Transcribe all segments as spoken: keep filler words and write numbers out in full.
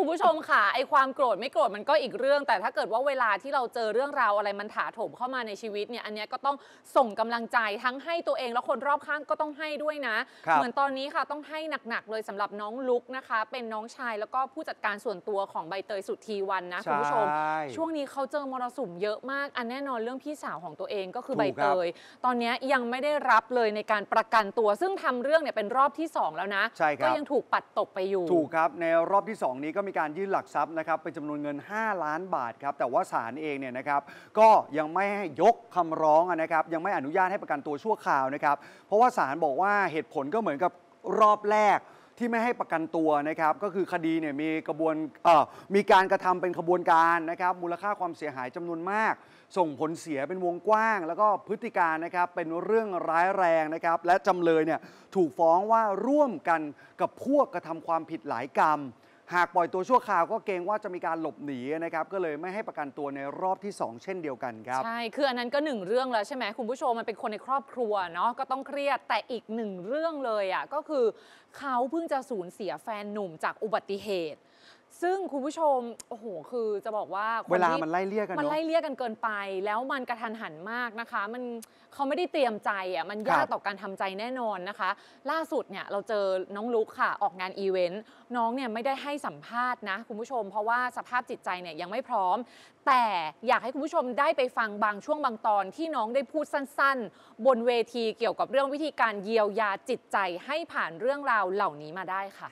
คุณผู้ชมค่ะไอความโกรธไม่โกรธมันก็อีกเรื่องแต่ถ้าเกิดว่าเวลาที่เราเจอเรื่องราวอะไรมันถาโถมเข้ามาในชีวิตเนี่ยอันนี้ก็ต้องส่งกำลังใจทั้งให้ตัวเองและคนรอบข้างก็ต้องให้ด้วยนะเหมือนตอนนี้ค่ะต้องให้หนักๆเลยสำหรับน้องลุกนะคะเป็นน้องชายแล้วก็ผู้จัดการส่วนตัวของใบเตยสุธีวรรณนะคุณผู้ชมช่วงนี้เขาเจอมรสุมเยอะมากอันแน่นอนเรื่องพี่สาวของตัวเองก็คือใบเตยตอนนี้ยังไม่ได้รับเลยในการประกันตัวซึ่งทำเรื่องเนี่ยเป็นรอบที่สองแล้วนะก็ยังถูกปัดตกไปอยู่ถูกครับในรอบที่สองนี้ก็มีการยื่นหลักทรัพย์นะครับเป็นจำนวนเงินห้าล้านบาทครับแต่ว่าศาลเองเนี่ยนะครับก็ยังไม่ให้ยกคำร้องนะครับยังไม่อนุญาตให้ประกันตัวชั่วคราวนะครับเพราะว่าศาลบอกว่าเหตุผลก็เหมือนกับรอบแรกที่ไม่ให้ประกันตัวนะครับก็คือคดีเนี่ยมีกระบวนเอ่อมีการกระทำเป็นขบวนการนะครับมูลค่าความเสียหายจำนวนมากส่งผลเสียเป็นวงกว้างแล้วก็พฤติการนะครับเป็นเรื่องร้ายแรงนะครับและจำเลยเนี่ยถูกฟ้องว่าร่วมกันกับพวกกระทำความผิดหลายกรรมหากปล่อยตัวชั่วคราวก็เกรงว่าจะมีการหลบหนีนะครับก็เลยไม่ให้ประกันตัวในรอบที่สองเช่นเดียวกันครับใช่คืออันนั้นก็หนึ่งเรื่องแล้วใช่ไหมคุณผู้ชมมันเป็นคนในครอบครัวเนาะก็ต้องเครียดแต่อีกหนึ่งเรื่องเลยอ่ะก็คือเขาเพิ่งจะสูญเสียแฟนหนุ่มจากอุบัติเหตุซึ่งคุณผู้ชมโอ้โหคือจะบอกว่าเวลามันไล่เลี่ยกันมันไล่เลี่ยกันเกินไปแล้วมันกระทันหันมากนะคะมันเขาไม่ได้เตรียมใจอ่ะมันยากต่อการทำใจแน่นอนนะคะล่าสุดเนี่ยเราเจอน้องลุกค่ะออกงานอีเวนต์น้องเนี่ยไม่ได้ให้สัมภาษณ์นะคุณผู้ชมเพราะว่าสภาพจิตใจเนี่ยยังไม่พร้อมแต่อยากให้คุณผู้ชมได้ไปฟังบางช่วงบางตอนที่น้องได้พูดสั้นๆบนเวทีเกี่ยวกับเรื่องวิธีการเยียวยาจิตใจให้ผ่านเรื่องราวเหล่านี้มาได้ค่ะ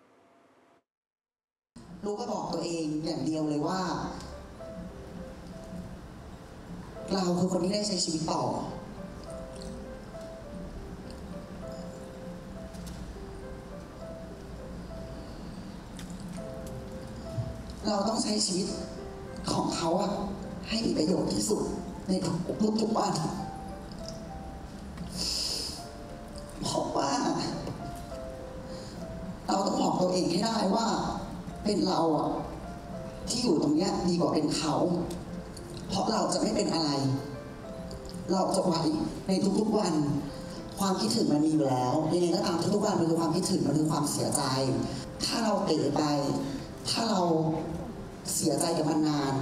ลูกก็บอกตัวเองอย่างเดียวเลยว่าเราคือคนที่ได้ใช้ชีวิตต่อเราต้องใช้ชีวิตของเขาอะให้มีประโยชน์ที่สุดในทุกทุกวันเพราะว่าเราต้องบอกตัวเองให้ได้ว่าเป็นเราอะที่อยู่ตรงนี้ดีกว่าเป็นเขาเพราะเราจะไม่เป็นอะไรเราจะไหวในทุกๆวันความคิดถึงมันมีอยู่แล้วยังไงก็ตามทุกๆวันมันคือความคิดถึงมันคือความเสียใจถ้าเราเตะไปถ้าเราเสียใจกับมันนาน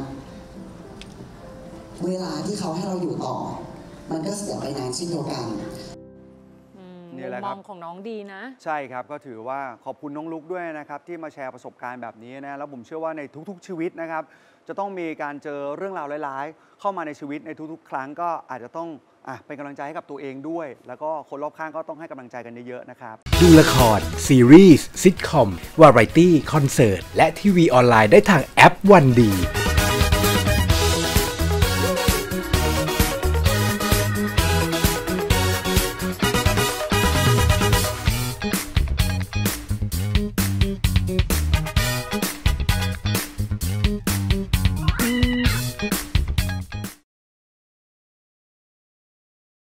เวลาที่เขาให้เราอยู่ต่อมันก็เสียไปนานเช่นเดียวกันมุมมองของน้องดีนะใช่ครับก็ถือว่าขอบคุณน้องลุกด้วยนะครับที่มาแชร์ประสบการณ์แบบนี้นะแล้วผมเชื่อว่าในทุกๆชีวิตนะครับจะต้องมีการเจอเรื่องราวร้ายๆเข้ามาในชีวิตในทุกๆครั้งก็อาจจะต้องอ่ะเป็นกำลังใจให้กับตัวเองด้วยแล้วก็คนรอบข้างก็ต้องให้กำลังใจกันเยอะๆนะครับดูละครซีรีส์ซิทคอมวาไรตี้คอนเสิร์ตและทีวีออนไลน์ได้ทางแอปวันดี